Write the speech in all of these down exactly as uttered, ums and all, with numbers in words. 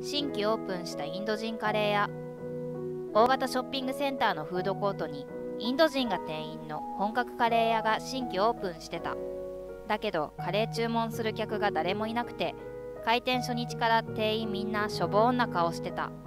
新規オープンしたインド人カレー屋。大型ショッピングセンターのフードコートにインド人が店員の本格カレー屋が新規オープンしてた。だけどカレー注文する客が誰もいなくて、開店初日から店員みんなしょぼーんな顔してた。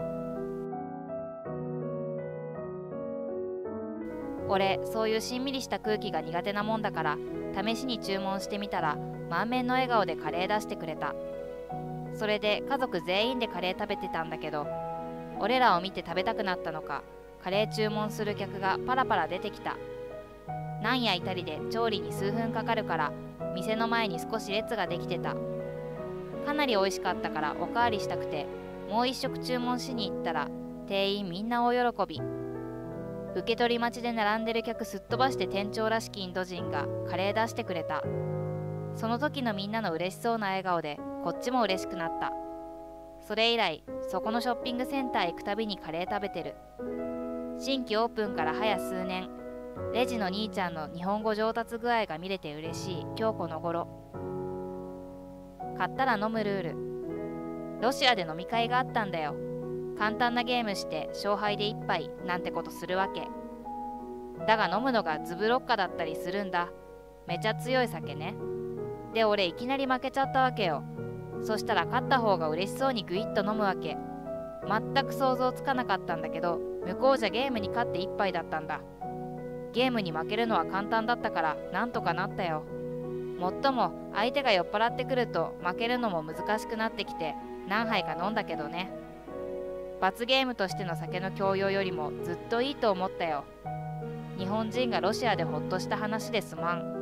俺そういうしんみりした空気が苦手なもんだから、試しに注文してみたら満面の笑顔でカレー出してくれた。それで家族全員でカレー食べてたんだけど、俺らを見て食べたくなったのか、カレー注文する客がパラパラ出てきた。なんやいたりで調理に数分かかるから、店の前に少し列ができてた。かなり美味しかったからおかわりしたくて、もう一食注文しに行ったら店員みんな大喜び。受け取り待ちで並んでる客すっ飛ばして店長らしきインド人がカレー出してくれた。その時のみんなの嬉しそうな笑顔でこっちも嬉しくなった。それ以来そこのショッピングセンター行くたびにカレー食べてる。新規オープンから早数年、レジの兄ちゃんの日本語上達具合が見れて嬉しい今日この頃。買ったら飲むルール。ロシアで飲み会があったんだよ。簡単なゲームして勝敗で一杯なんてことするわけ。だが飲むのがズブロッカだったりするんだ。めちゃ強い酒ね。で俺いきなり負けちゃったわけよ。そしたら勝った方が嬉しそうにグイッと飲むわけ。全く想像つかなかったんだけど、向こうじゃゲームに勝って一杯だったんだ。ゲームに負けるのは簡単だったからなんとかなったよ。もっとも相手が酔っ払ってくると負けるのも難しくなってきて、何杯か飲んだけどね。罰ゲームとしての酒の強要よりもずっといいと思ったよ。日本人がロシアでほっとした話ですまん。